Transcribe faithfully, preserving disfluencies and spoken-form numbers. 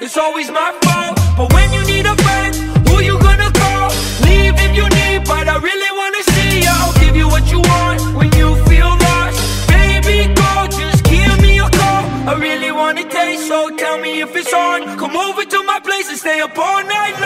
it's always my fault. But when you need a friend, who you gonna call? Leave if you need, but I really wanna see ya. I'll give you what you want when you feel lost. Baby, go, just give me a call. I really wanna taste, so tell me if it's on. Come over to my place and stay up all night